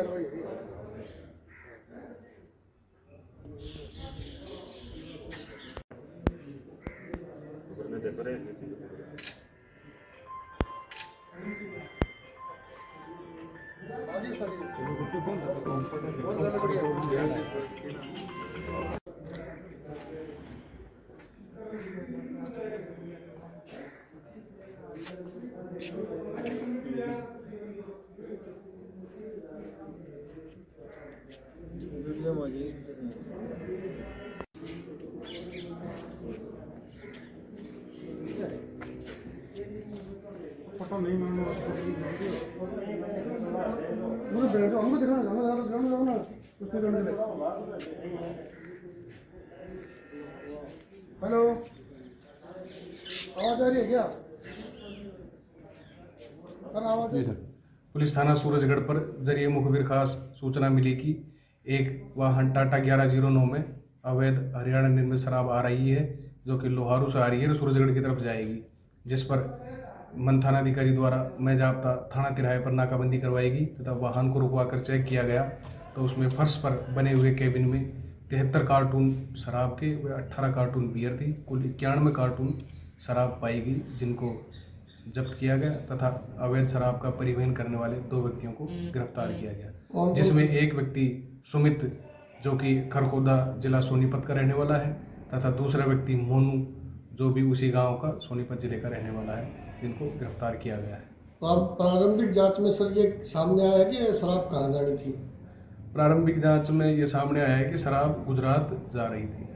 पता नहीं मैंने हेलो, आवाज आ रही है क्या? जी सर। पुलिस थाना सूरजगढ़ पर जरिए मुखबिर खास सूचना मिली कि एक वाहन टाटा 1109 में अवैध हरियाणा निर्मित शराब आ रही है, जो कि लोहारू से आ रही है और सूरजगढ़ की तरफ जाएगी, जिस पर मन थानाधिकारी द्वारा मेजाब्ता थाना तिराहे पर नाकाबंदी करवाएगी तथा वाहन को रुकवा कर चेक किया गया तो उसमें फर्श पर बने हुए केबिन में 73 कार्टून शराब के व 18 कार्टून बियर थी। कुल 91 कार्टून शराब पाई गई, जिनको जब्त किया गया तथा अवैध शराब का परिवहन करने वाले 2 व्यक्तियों को गिरफ्तार किया गया, जिसमें एक व्यक्ति सुमित जो कि खरखोदा जिला सोनीपत का रहने वाला है तथा दूसरा व्यक्ति मोनू जो भी उसी गांव का सोनीपत जिले का रहने वाला है, जिनको गिरफ्तार किया गया है। प्रारंभिक जांच में सर ये सामने आया कि शराब कहाँ जानी थी? प्रारंभिक जांच में ये सामने आया है कि शराब गुजरात जा रही थी।